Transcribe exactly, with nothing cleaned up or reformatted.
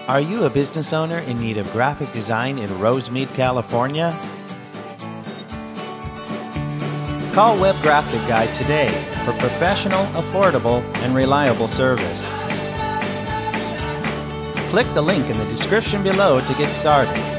Are you a business owner in need of graphic design in Rosemead, California? Call Web Graphic Guy today for professional, affordable, and reliable service. Click the link in the description below to get started.